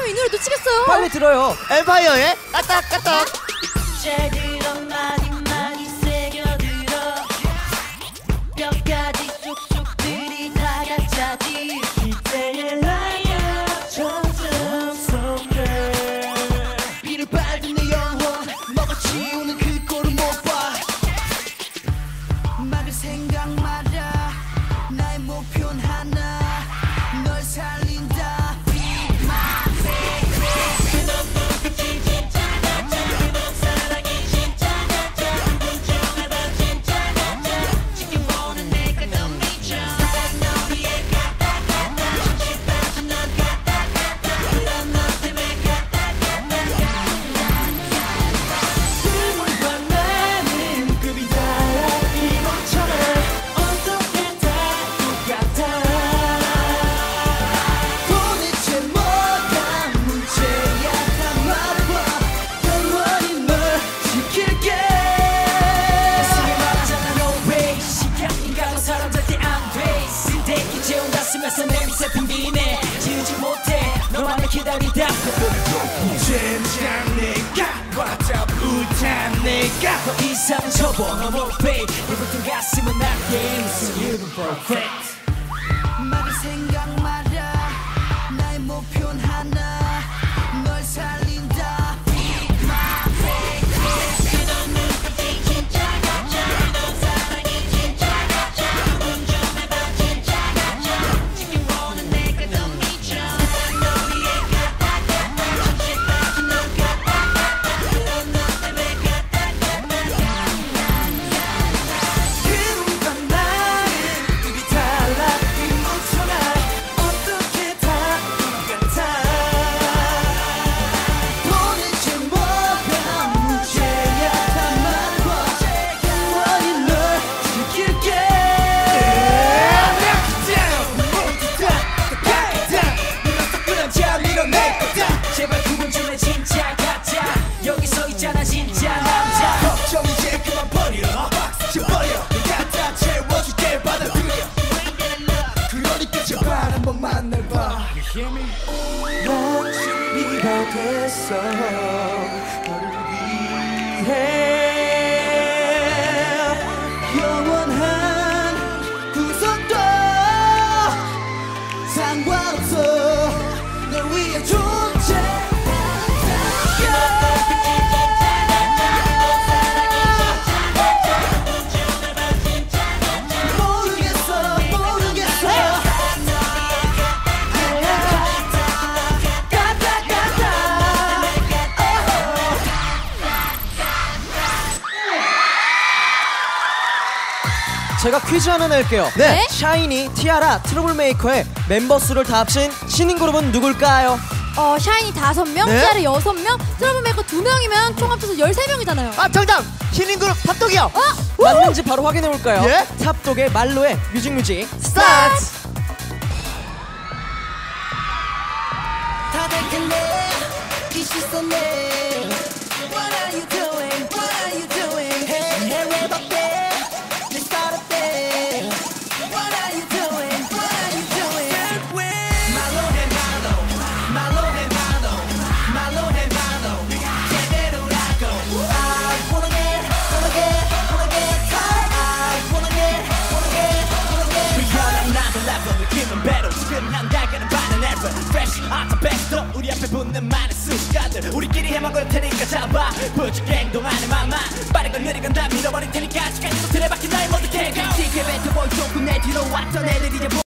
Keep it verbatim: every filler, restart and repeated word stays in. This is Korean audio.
하면 이 노래 놓치겠어요. 빨리 들어요. 엠파이어의 까딱까딱. 잘 들어 많이 많이 새겨들어 뼈까지 쑥쑥들이 다 가짜지 이때의 라이어 점점 속해 비를 밟은 내 영혼 먹어치우는 그 꼴을 못봐 막을 생각 마라 나의 목표는 하나 널 살린다 기다리다 젠장 내가 Wassup 우탄 내가 더 이상 접어넘어 babe 이부터 가슴은 나게 So you're perfect 막을 생각 마라 나의 목표는 하나 널 살린다 Be my baby 그런 눈빛이 진짜 가짜 그런 사랑이 진짜 가짜 구분 좀 해봐 진짜 가짜 지켜보는 내가 더 미쳐 제발 구분 좀 해 진짜 가짜 여기 서 있잖아 진짜 남자 걱정 이제 그만 버려 박수 쳐버려 내가 다 채워줄게 받아들여 그러니까 제발 한번 만나봐 난 준비가 됐어 너를 위해 영원한 구속도 상관없어 널 위해 존재 제가 퀴즈 하나 낼게요. 네? 샤이니, 티아라, 트러블메이커의 멤버 수를 다 합친 신인 그룹은 누굴까요? 어, 샤이니 다섯 명, 네? 티아라 여섯 명, 트러블메이커 두 명이면 총 합쳐서 열세 명이잖아요. 아 정답! 신인그룹 탑독이요! 어? 맞는지 바로 확인해 볼까요? 예? 탑독의 말로의 뮤직뮤직 스타트! 스타트! 다들 갈래 이 시선에 What are you doing? What are you doing? 해외 밖에 내 스타트 때 What are you doing? What are you doing? 말로 해 말로 말로 해 말로 말로 해 말로 제대로라고 I wanna get wanna get wanna get high I wanna get wanna get wanna get We on another level 느낌은 배로 지금 난 달걀은 반은 에ver Fresh out the backstop 우리 앞에 붙는 많은 습관들 우리끼리 해먹을 테니까 잡아 부축 행동하는 맘만 빠른 건 느린 건 다 밀어버릴 테니까 시간이 또 들여박힌 나의 모든 개가 지게 뱉어볼 조금 내 뒤로 왔던 애들이 이제